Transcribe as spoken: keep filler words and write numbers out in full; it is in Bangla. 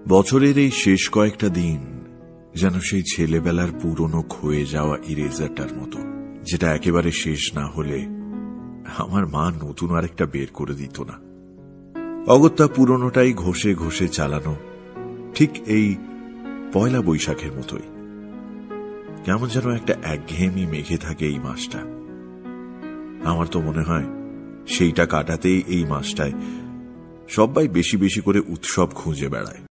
বছরের এই শেষ কয়েকটা দিন যেন সেই ছেলেবেলার পুরনো ক্ষয়ে যাওয়া ইরেজারটার মতো, যেটা একেবারে শেষ না হলে আমার মা নতুন আরেকটা বের করে দিত না। অগত্যা পুরনোটাই ঘষে ঘষে চালানো, ঠিক এই পয়লা বৈশাখের মতোই। কেমন যেন একটা একঘেয়েমি মেঘে থাকে এই মাসটা। আমার তো মনে হয় সেইটা কাটাতেই এই মাসটায় সবাই বেশি বেশি করে উৎসব খুঁজে বেড়ায়।